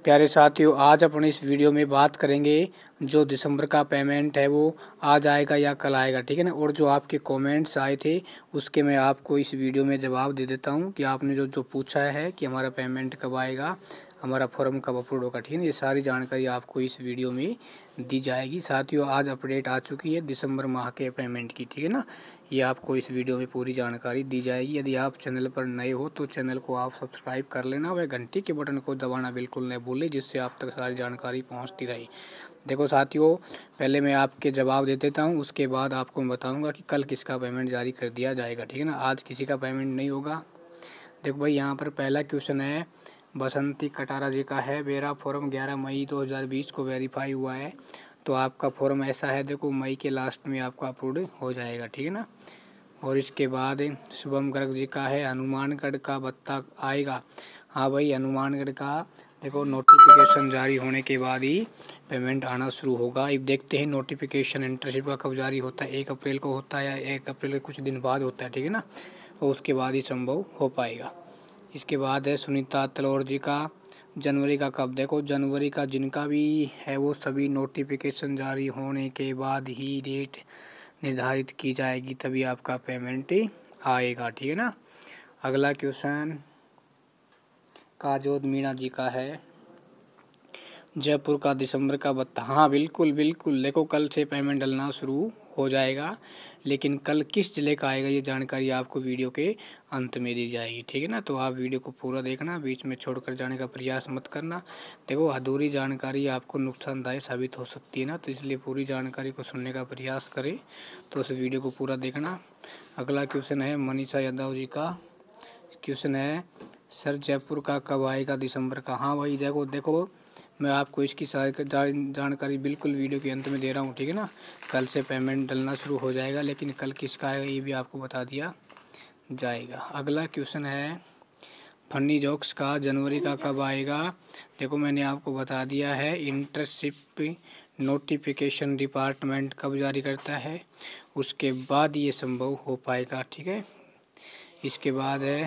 प्यारे साथियों, आज अपन इस वीडियो में बात करेंगे जो दिसंबर का पेमेंट है वो आज आएगा या कल आएगा, ठीक है ना। और जो आपके कमेंट्स आए थे उसके मैं आपको इस वीडियो में जवाब दे देता हूँ कि आपने जो जो पूछा है कि हमारा पेमेंट कब आएगा, हमारा फॉर्म कब अपलोड होगा, ठीक है ना। ये सारी जानकारी आपको इस वीडियो में दी जाएगी। साथियों, आज अपडेट आ चुकी है दिसंबर माह के पेमेंट की, ठीक है ना। ये आपको इस वीडियो में पूरी जानकारी दी जाएगी। यदि आप चैनल पर नए हो तो चैनल को आप सब्सक्राइब कर लेना, वह घंटी के बटन को दबाना बिल्कुल नहीं भूलें, जिससे आप तक सारी जानकारी पहुंचती रहे। देखो साथियों, पहले मैं आपके जवाब दे देता हूं, उसके बाद आपको मैं बताऊंगा कि कल किसका पेमेंट जारी कर दिया जाएगा, ठीक है ना। आज किसी का पेमेंट नहीं होगा। देखो भाई, यहाँ पर पहला क्वेश्चन है बसंती कटारा जी का है। मेरा फॉर्म 11 मई 2020 को वेरीफाई हुआ है। तो आपका फॉर्म ऐसा है, देखो मई के लास्ट में आपका अप्रूव हो जाएगा, ठीक है ना। और इसके बाद शुभम गर्ग जी का है, हनुमानगढ़ का भत्ता आएगा। हाँ भाई, हनुमानगढ़ का देखो नोटिफिकेशन जारी होने के बाद ही पेमेंट आना शुरू होगा। अब देखते हैं नोटिफिकेशन इंटर्नशिप का कब जारी होता है, 1 अप्रैल को होता है या 1 अप्रैल के कुछ दिन बाद होता है, ठीक है ना। और उसके बाद ही संभव हो पाएगा। इसके बाद है सुनीता तलौर जी का, जनवरी का कब। देखो जनवरी का जिनका भी है वो सभी नोटिफिकेशन जारी होने के बाद ही डेट निर्धारित की जाएगी, तभी आपका पेमेंट आएगा, ठीक है ना। अगला क्वेश्चन काजोद मीणा जी का है, जयपुर का दिसंबर का भत्ता। हाँ बिल्कुल बिल्कुल, देखो कल से पेमेंट डलना शुरू हो जाएगा, लेकिन कल किस जिले का आएगा ये जानकारी आपको वीडियो के अंत में दी जाएगी, ठीक है ना। तो आप वीडियो को पूरा देखना, बीच में छोड़कर जाने का प्रयास मत करना। देखो अधूरी जानकारी आपको नुकसानदायक साबित हो सकती है ना, तो इसलिए पूरी जानकारी को सुनने का प्रयास करें। तो उस वीडियो को पूरा देखना। अगला क्वेश्चन है मनीषा यादव जी का। क्वेश्चन है सर जयपुर का कब आएगा दिसंबर का। हाँ भाई देखो मैं आपको इसकी सारी जानकारी बिल्कुल वीडियो के अंत में दे रहा हूँ, ठीक है ना। कल से पेमेंट डलना शुरू हो जाएगा, लेकिन कल किसका आएगा ये भी आपको बता दिया जाएगा। अगला क्वेश्चन है फनी जॉक्स का, जनवरी का कब आएगा। देखो मैंने आपको बता दिया है, इंटर्नशिप नोटिफिकेशन डिपार्टमेंट कब जारी करता है उसके बाद ये संभव हो पाएगा, ठीक है। इसके बाद है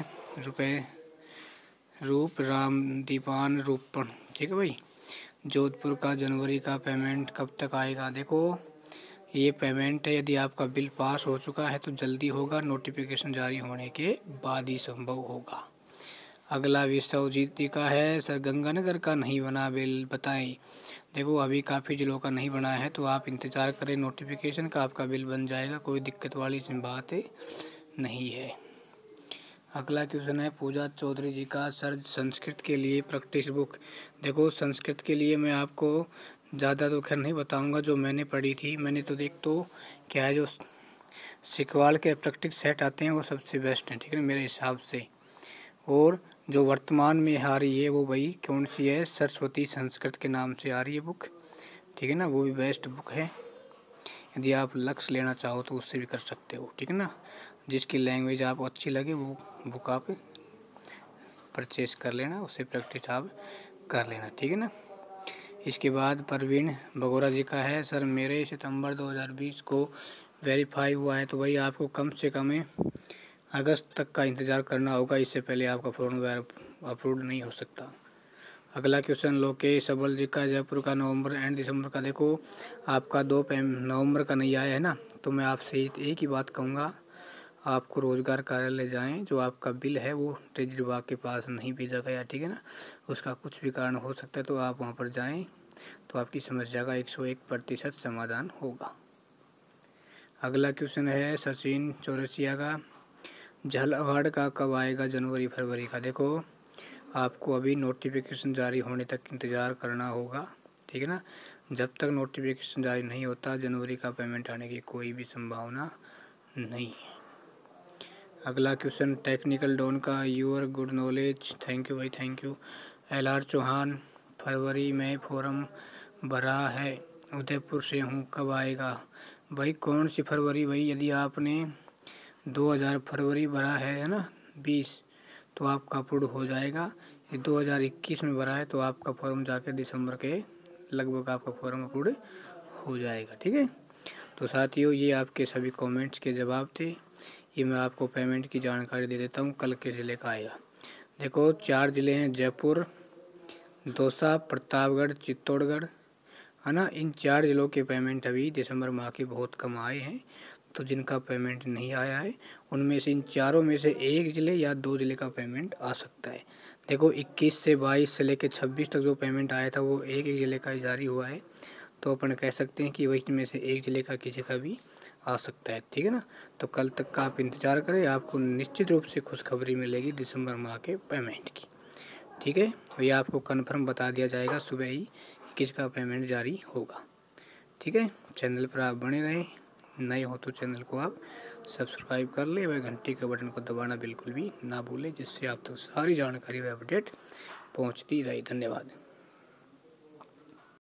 रूप राम दीपान रूपन, ठीक है भाई। जोधपुर का जनवरी का पेमेंट कब तक आएगा। देखो ये पेमेंट है, यदि आपका बिल पास हो चुका है तो जल्दी होगा, नोटिफिकेशन जारी होने के बाद ही संभव होगा। अगला विश्वजीत जी का है, सर गंगानगर का नहीं बना बिल बताएं। देखो अभी काफ़ी जिलों का नहीं बना है, तो आप इंतज़ार करें नोटिफिकेशन का, आपका बिल बन जाएगा, कोई दिक्कत वाली बात नहीं है। अगला क्वेश्चन है पूजा चौधरी जी का, सर संस्कृत के लिए प्रैक्टिस बुक। देखो संस्कृत के लिए मैं आपको ज़्यादा तो खैर नहीं बताऊंगा, जो मैंने पढ़ी थी मैंने तो देख तो क्या है, जो सिकवाल के प्रैक्टिस सेट आते हैं वो सबसे बेस्ट हैं, ठीक है मेरे हिसाब से। और जो वर्तमान में आ रही है वो भाई कौन सी है, सरस्वती संस्कृत के नाम से आ रही है बुक, ठीक है ना। वो भी बेस्ट बुक है, यदि आप लक्ष्य लेना चाहो तो उससे भी कर सकते हो, ठीक है ना। जिसकी लैंग्वेज आपको अच्छी लगे वो बुक आप परचेस कर लेना, उससे प्रैक्टिस आप कर लेना, ठीक है ना। इसके बाद परवीन बगोरा जी का है, सर मेरे सितंबर 2020 को वेरीफाई हुआ है, तो भाई आपको कम से कम अगस्त तक का इंतज़ार करना होगा, इससे पहले आपका फॉर्म अप्रूव नहीं हो सकता। अगला क्वेश्चन लोकेश सबल जी का, जयपुर का नवंबर एंड दिसंबर का। देखो आपका नवंबर का नहीं आया है ना, तो मैं आपसे एक ही बात कहूँगा, आपको रोजगार कार्यालय जाएं, जो आपका बिल है वो ट्रेजरी विभाग के पास नहीं भेजा गया, ठीक है ना। उसका कुछ भी कारण हो सकता है, तो आप वहाँ पर जाएं, तो आपकी समस्या का 101% समाधान होगा। अगला क्वेश्चन है सचिन चौरसिया का, जल अवार्ड का कब आएगा, जनवरी फरवरी का। देखो आपको अभी नोटिफिकेशन जारी होने तक इंतज़ार करना होगा, ठीक है ना। जब तक नोटिफिकेशन जारी नहीं होता जनवरी का पेमेंट आने की कोई भी संभावना नहीं है। अगला क्वेश्चन टेक्निकल डॉन का, your good knowledge, thank you भाई थैंक यू। LR चौहान, फरवरी में फॉर्म भरा है, उदयपुर से हूँ, कब आएगा। भाई कौन सी फरवरी, भाई यदि आपने 2000 फरवरी भरा है ना 20, तो आपका अप्रूव हो जाएगा। ये 2021 में भरा है तो आपका फॉर्म जाके दिसंबर के लगभग आपका फॉर्म अप्रूव हो जाएगा, ठीक है। तो साथियों ये आपके सभी कमेंट्स के जवाब थे। ये मैं आपको पेमेंट की जानकारी दे देता हूँ, कल किस ज़िले का आएगा। देखो 4 ज़िले हैं, जयपुर, दौसा, प्रतापगढ़, चित्तौड़गढ़, है ना। इन 4 ज़िलों के पेमेंट अभी दिसंबर माह के बहुत कम आए हैं। तो जिनका पेमेंट नहीं आया है उनमें से इन चारों में से एक ज़िले या 2 ज़िले का पेमेंट आ सकता है। देखो 21 से 22 से लेकर 26 तक जो पेमेंट आया था वो एक ज़िले का जारी हुआ है। तो अपन कह सकते हैं कि वही में से एक ज़िले का किसी का भी आ सकता है, ठीक है ना। तो कल तक का आप इंतज़ार करें, आपको निश्चित रूप से खुशखबरी मिलेगी दिसंबर माह के पेमेंट की, ठीक है। भैया आपको कन्फर्म बता दिया जाएगा सुबह ही किसका पेमेंट जारी होगा, ठीक है। चैनल पर आप बने रहें, नए हो तो चैनल को आप सब्सक्राइब कर लें व घंटी के बटन को दबाना बिल्कुल भी ना भूलें, जिससे आप तक सारी जानकारी व अपडेट पहुंचती रहे। धन्यवाद।